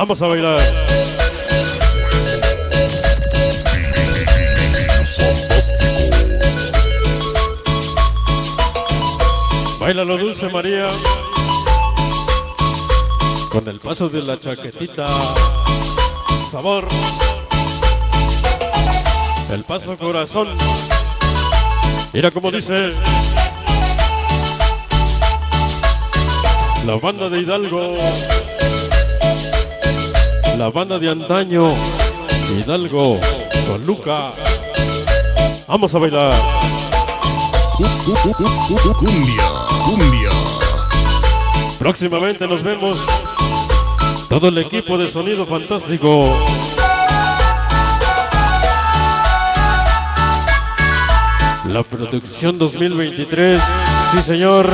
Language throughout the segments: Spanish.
Vamos a bailar. Báilalo, Dulce María, con el paso de la chaquetita. Sabor. El paso corazón. Mira cómo dice la banda de Hidalgo, la banda de antaño, Hidalgo con Luca. Vamos a bailar. Cumbia, cumbia. Próximamente nos vemos todo el equipo de Sonido Fantástico. La producción 2023, sí señor.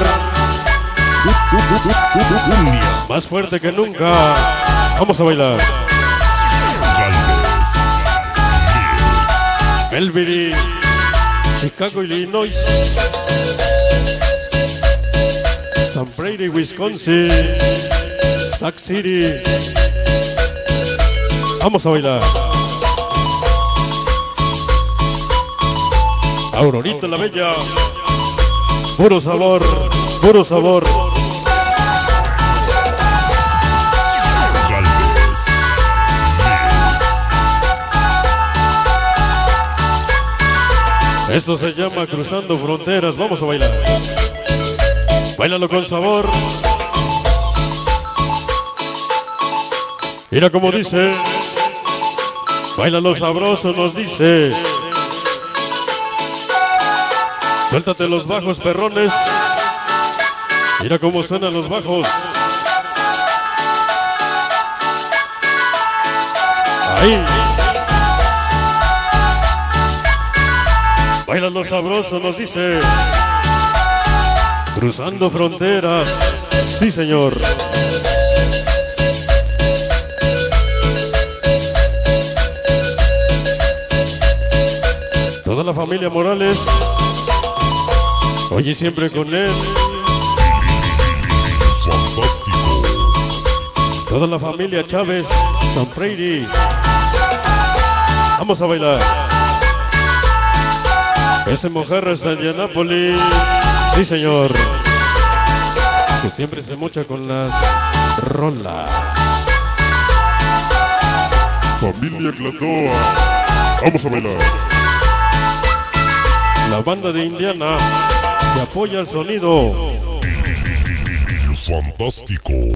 Cumbia. Más fuerte que nunca. Vamos a bailar. Belvidere, Chicago, Illinois, San Prairie, Wisconsin, Sac City. Vamos a bailar. Aurorita la Bella. Puro sabor, puro sabor. Esto se llama Cruzando Fronteras. Vamos a bailar. Báilalo con sabor. Mira cómo dice. Báilalo sabroso, nos dice. Suéltate los bajos, perrones. Mira cómo suenan los bajos. Ahí. Báilalo sabroso, nos dice. Cruzando fronteras. Sí, señor. Toda la familia Morales. Hoy y siempre con él. Fantástico. Toda la familia Chávez, San Prairie. Vamos a bailar. Ese Mojarra es Indianápolis. Sí, señor. Que siempre se mocha con las rolas. Familia Glatoa. Vamos a bailar. La banda de Indiana que apoya el sonido. Fantástico.